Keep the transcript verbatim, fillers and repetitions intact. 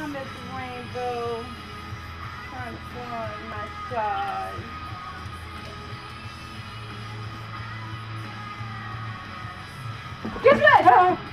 I'm at the rainbow, trying to find my size. Guess what?